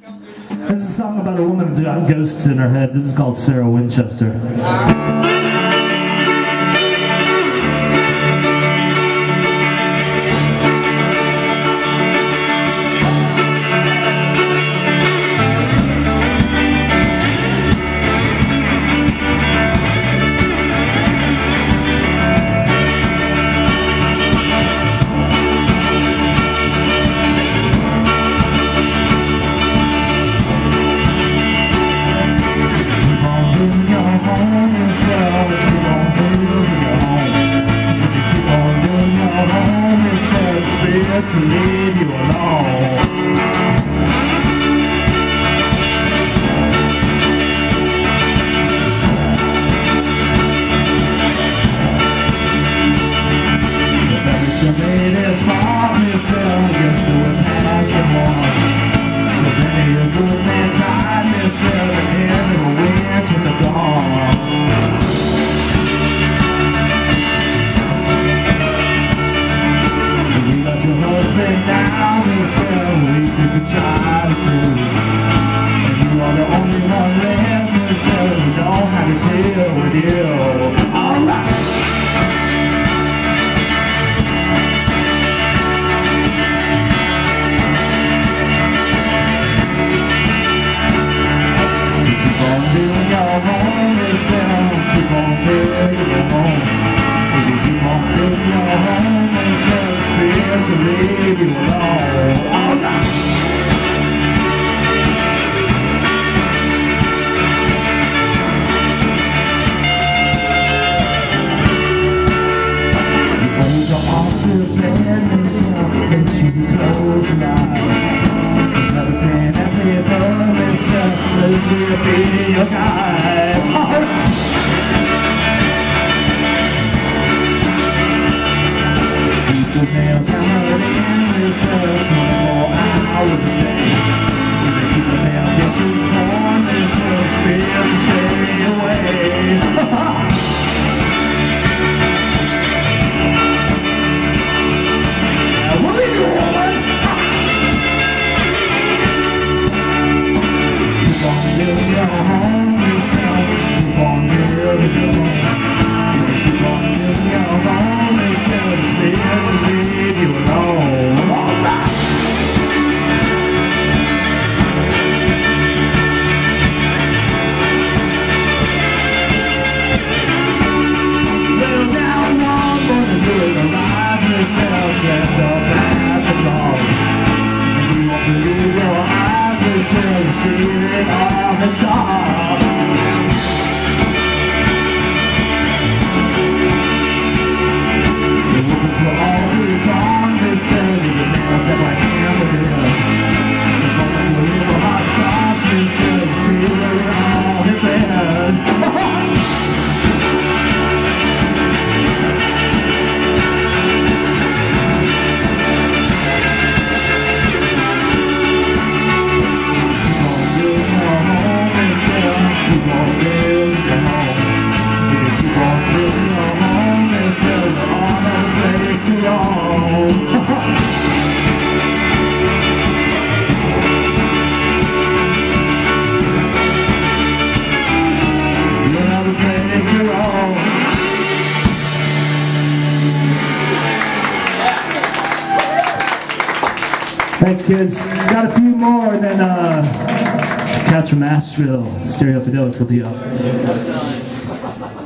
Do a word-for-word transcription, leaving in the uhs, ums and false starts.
This is a song about a woman that's got ghosts in her head. This is called Sarah Winchester. To leave you alone. The very made it smart myself against the West has been won. But many a good man died myself at the end of a Winchester gone. Your husband now, they said we took a child too. And you are the only one left, they said we know how to deal with you. Alright! So keep on doing your home, they said, keep on building your home. If you keep on building your home, they said, to leave you alone. All right. You fold your arms to bed, Miss Young, and you close your eyes. Another pen and paper, Miss Young, let me be your guide. All right. Those nails hammered in yourself twenty-four hours a day. If they keep the nail, guess you born yourself spirits to stay away. Now we'll leave you, woman. Keep on building your home yourself. Keep on building your home. Keep on building your home yourself. Spirits to leave you alone. All right. Well, now I'm gonna do it. Rise myself, that's up at the ball. And you won't believe your eyes until you see it all has stopped. Will all be gone, they said, and your nails have like hammered in. The moment your little heart stops, they said, you see where we all have been. Keep on building your home, they said, keep on building your home. If you keep on building your home, they said, we're all have a place to roam. You'll have a place to roam. Thanks, kids. Got a few more, and then uh, cats from Asheville, Stereo Fidelics will be up.